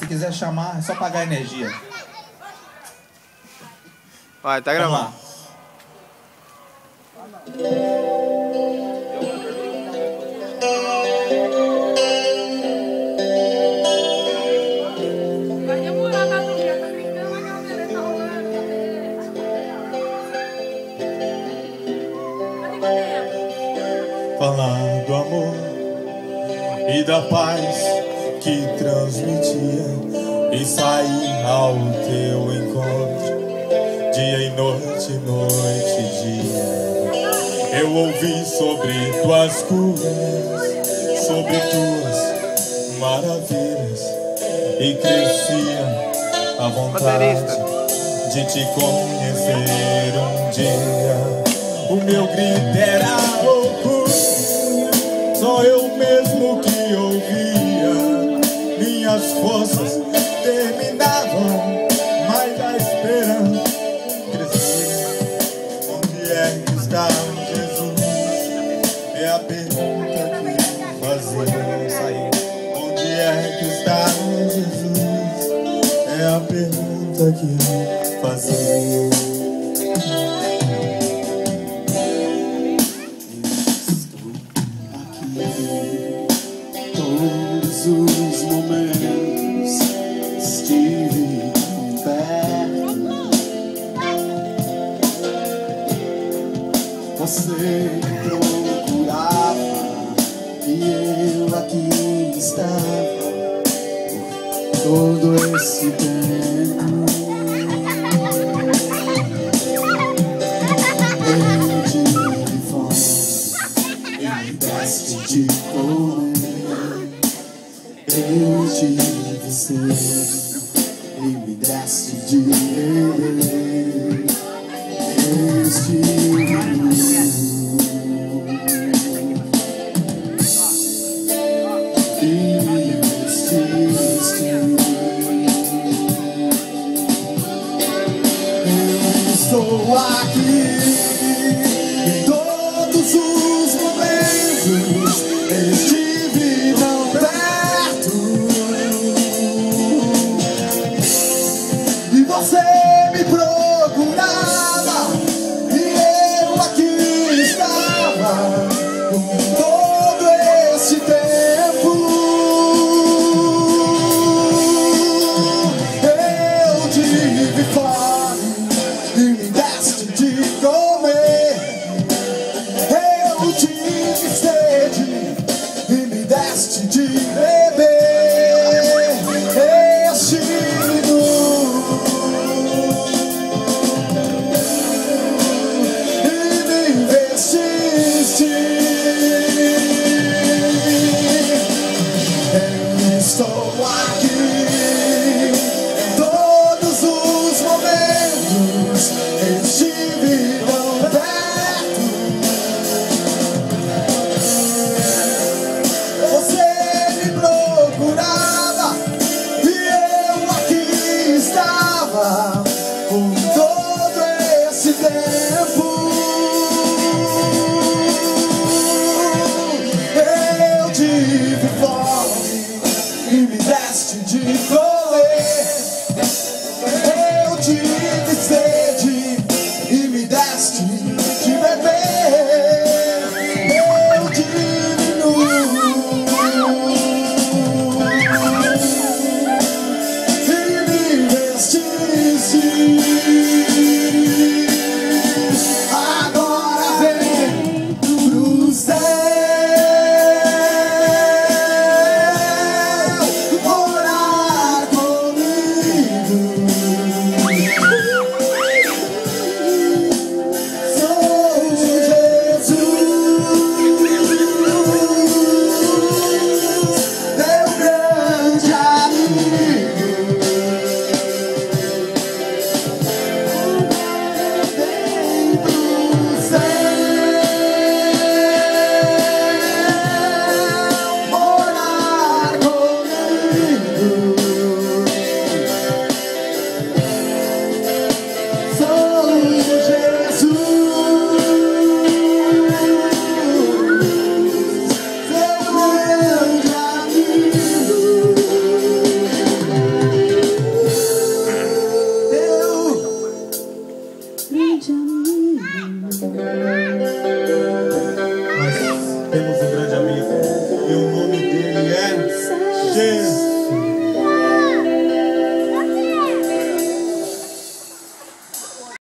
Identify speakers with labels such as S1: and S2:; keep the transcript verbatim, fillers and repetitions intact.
S1: Se quiser chamar, é só pagar energia.
S2: Vai, tá gravando.
S3: Vai demorar, tá? Tu já tá brincando, mas a galera tá rolando. Cadê, cadê?
S4: Falar do amor e da paz que transmitia e sair ao teu encontro, dia e noite, noite e dia. Eu ouvi sobre tuas curas, sobre tuas maravilhas, e crescia a vontade de te conhecer um dia. O meu grito era louco, só eu mesmo que ouvia. Minhas forças terminavam, mas a esperança crescia. Onde é que está Jesus? É a pergunta que fazemos sair. Onde é que está Jesus? É a pergunta que fazemos.
S5: Todos os momentos estive perto. Você procurava e eu aqui estava por todo esse tempo. Eu tive fome e me deste de comer. Eu tive sede e me deste de beber. Eu estive nu e me vestiste. Eu estou aqui em todos os momentos. Estive tão perto e você me procurava e eu aqui estava por todo esse tempo. Eu tive fome e me deste de comer. Eu tive sede e me deste de beber. Estive nu Nós temos um